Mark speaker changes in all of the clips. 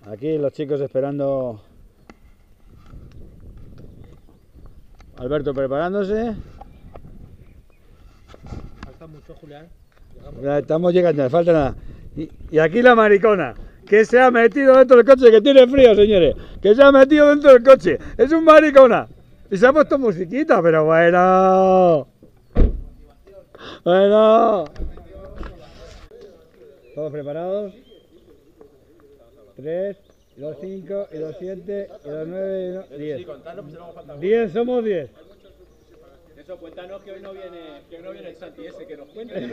Speaker 1: Aquí los chicos esperando. Alberto preparándose.
Speaker 2: Falta mucho, Julián.
Speaker 1: Ya estamos llegando, no falta nada. Y aquí la maricona, que se ha metido dentro del coche, que tiene frío, señores. Que se ha metido dentro del coche. Es un maricona. Y se ha puesto musiquita, pero bueno. Bueno. ¿Todos preparados? 3, 2, 5, y 2, 7, y 2, 9, y 10. 10, somos 10.
Speaker 2: Eso, cuéntanos que hoy no viene el Santi ese, que nos cuente.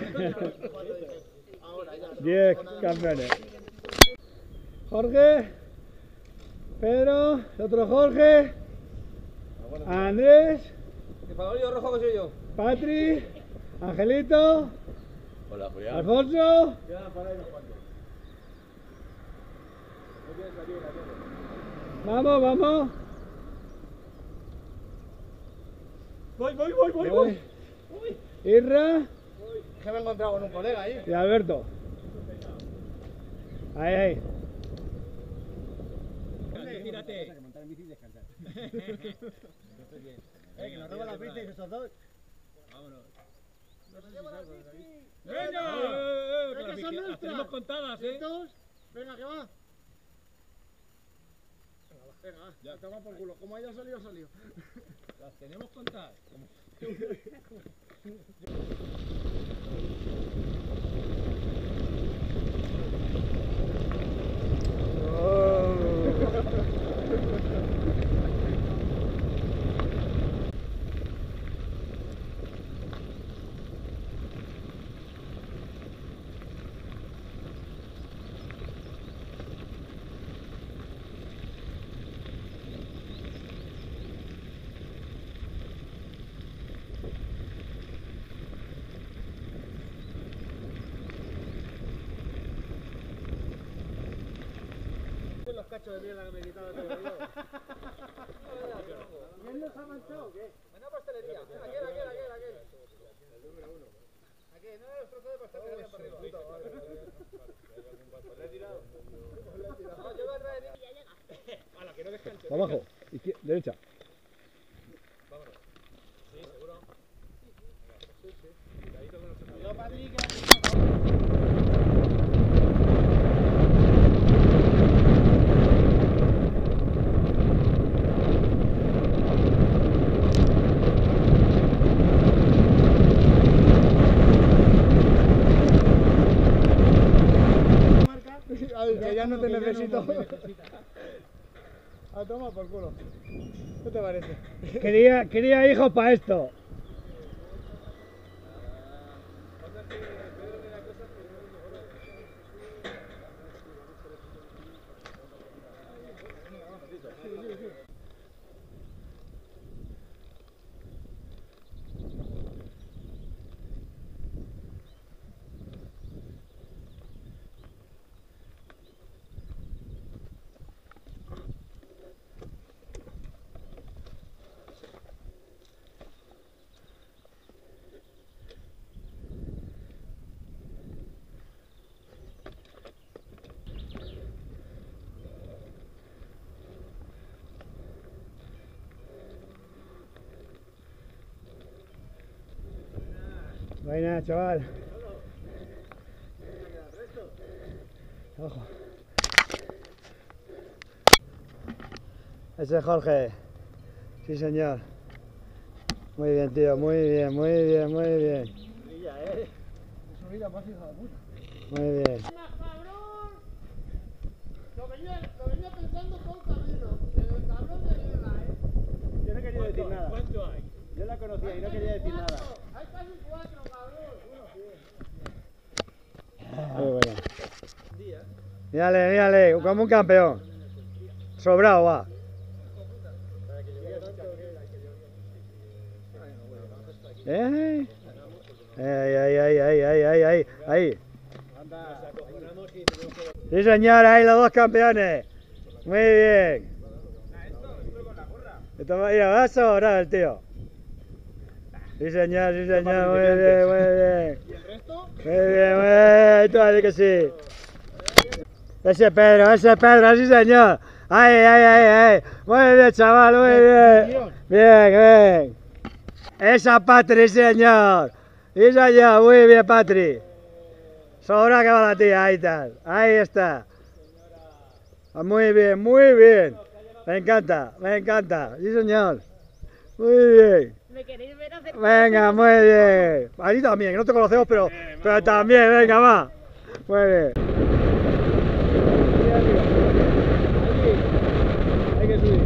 Speaker 1: 10 campeones. Jorge, Pedro, el otro Jorge, Andrés,
Speaker 2: ¿El favorito rojo que soy yo?
Speaker 1: Patri, Angelito,
Speaker 3: Hola, Julián.
Speaker 1: Alfonso. Vamos, vamos.
Speaker 2: Voy.
Speaker 1: Irra
Speaker 2: Que me he encontrado con un colega ahí.
Speaker 1: y Alberto. Ahí.
Speaker 2: Tírate.
Speaker 4: Que nos roban la bici esos dos.
Speaker 2: ¡Venga!
Speaker 4: Que son
Speaker 2: Las
Speaker 4: nuestras.
Speaker 2: tenemos contadas, ¿eh?
Speaker 4: Dos. Venga, que va. Venga, ya toma por culo. Como haya salido, salió.
Speaker 2: Las tenemos contadas.
Speaker 4: Los cachos de mierda que me quitaba todo el día. ¿Quién los ha manchado o qué?
Speaker 2: Una pastelería. Aquel.
Speaker 4: El número 1.
Speaker 2: Aquí, no, los trozos de pastel que había para arriba. ¿Le he tirado? No, yo voy a traer. Hala, que no descanse.
Speaker 1: Abajo, derecha.
Speaker 2: Vámonos. Sí, seguro. Cuidadito con los otros.
Speaker 4: Yo, Patrick, que ya no te necesito. A tomar por culo. ¿Qué te parece?
Speaker 1: Quería hijos para esto. Buena, chaval. Ojo. Ese es Jorge. Sí, señor. Muy bien, tío. Muy bien.
Speaker 4: Subida más hija de puta.
Speaker 1: Muy bien.
Speaker 4: ¡Cabrón! Lo venía pensando todo el camino. El cabrón de guerra,
Speaker 1: Yo no quería decir nada.
Speaker 2: ¿Cuánto hay?
Speaker 1: Yo la conocía y no quería decir nada.
Speaker 4: Hay casi 4, cabrón.
Speaker 1: Muy bueno. Mírale, como un campeón. Sobrado va. Ahí. Sí, señor, ahí los dos campeones. Muy bien. Mira, va a sobrar el tío. Sí, señor, muy bien.
Speaker 4: ¿Y el resto?
Speaker 1: Muy bien, tú dale que sí. Ese Pedro, sí señor. Ay, ay, ay, ay. Muy bien, chaval, muy bien. Bien, bien. Esa Patri, señor. Sí, señor, muy bien, Patri. Sobra que va la tía, ahí está. Ahí está. Muy bien, muy bien. Me encanta, sí señor. Muy bien.
Speaker 3: ¿Me queréis ver hacer?
Speaker 1: Venga, muy bien. A ti también, que no te conocemos, pero también, venga, va. Muy bien. Hay que subir.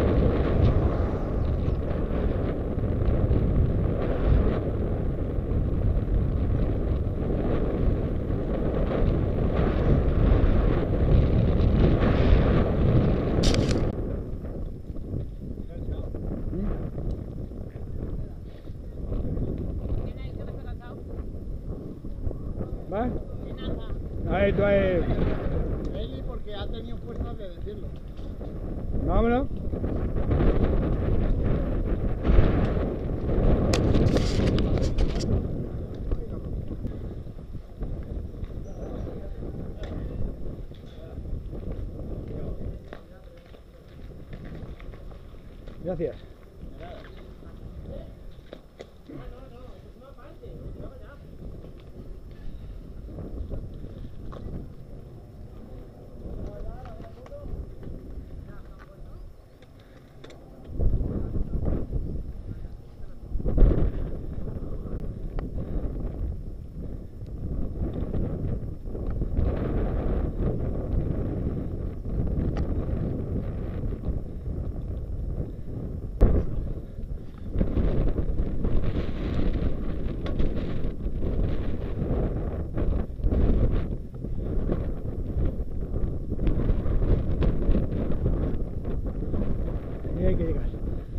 Speaker 1: ¿Va? Ahí, tú ahí.
Speaker 4: Eli porque ha tenido fuerza de decirlo.
Speaker 1: Vámonos. Gracias. Y hay que llegar.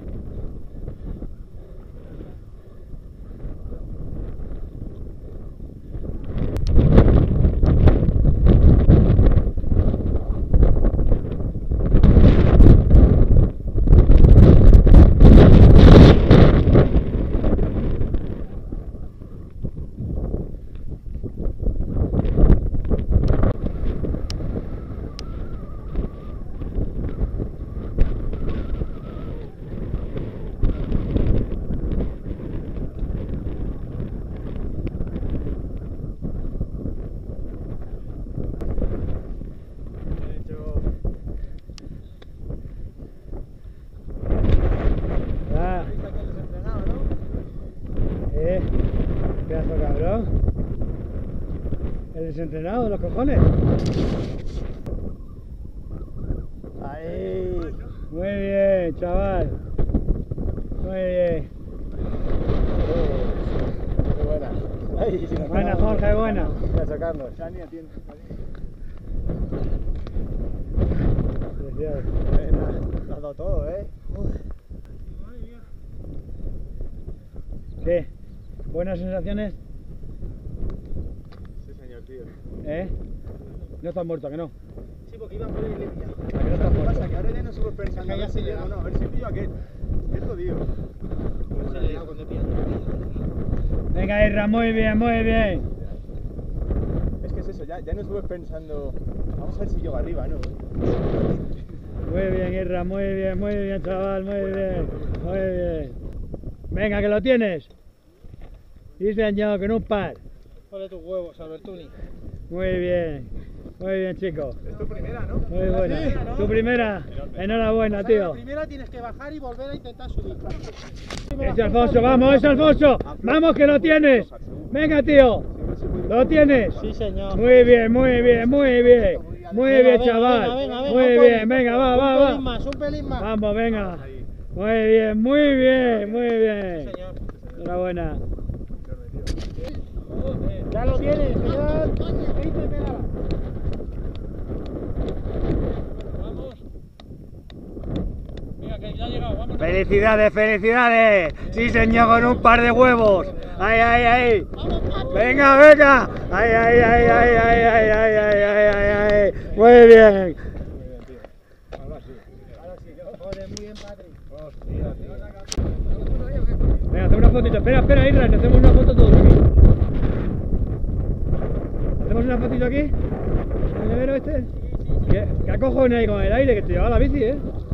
Speaker 1: Pedazo cabrón. El desentrenado de los cojones. Ahí. Muy bien, chaval. Muy bien.
Speaker 4: Muy buena. Ay, si
Speaker 1: Buena, Jorge, buena.
Speaker 4: Voy a sacarnos. Shani atiende.
Speaker 1: Precioso.
Speaker 4: Lo has dado todo,
Speaker 1: ¿Qué? ¿Buenas sensaciones?
Speaker 4: Sí, señor, tío.
Speaker 1: ¿Eh? No estás muerto, ¿que no?
Speaker 4: Sí, porque iba por ahí limpia.
Speaker 1: ¿A que no estás
Speaker 4: ¿Qué
Speaker 1: muerto?
Speaker 4: pasa? Que ahora ya no sigo pensando a ver si llego o no. A ver si pillo aquel. ¿Qué te lo digo?
Speaker 1: Venga, Irra, muy bien, muy bien.
Speaker 4: Es que es eso, ya no estuve pensando. Vamos a ver si llego arriba, ¿no?
Speaker 1: Muy bien, Irra, muy bien, chaval, muy bien. Muy bien. Venga, que lo tienes. Sí, señor, con un par.
Speaker 4: Ole tus huevos, Albertuni.
Speaker 1: Muy bien, chico.
Speaker 4: Es tu primera, ¿no?
Speaker 1: Muy buena.
Speaker 4: Sí, ¿no?
Speaker 1: Tu primera. Enhorabuena,
Speaker 4: La
Speaker 1: tío.
Speaker 4: primera tienes que bajar y volver a intentar subir.
Speaker 1: Ese Alfonso, vamos, ese Alfonso. Vamos, que lo tienes. Venga, tío. Lo tienes.
Speaker 4: Sí, señor.
Speaker 1: Muy bien, muy bien, muy bien. Muy bien, chaval. Muy bien, venga, va.
Speaker 4: Un pelín más.
Speaker 1: Vamos, venga. Muy bien, muy bien, muy bien.
Speaker 4: Señor.
Speaker 1: Enhorabuena.
Speaker 4: Ya lo tienes, señor. 20 pedales.
Speaker 2: Vamos. Venga, que ya ha llegado, vamos.
Speaker 1: Felicidades, felicidades. Sí, señor, con un par de huevos. Ay, ay, ay. Venga, venga. Ay, ay, ay, ay, ay, ay, ay, ay, ay, ay. Muy bien.
Speaker 4: Joder, muy bien, Patri.
Speaker 1: Venga, hacemos una fotito. Espera, Irra, que hacemos una foto todos aquí. ¿Hacemos una fotito aquí? ¿El nevero este? ¿Qué acojones hay con el aire que te lleva la bici, eh?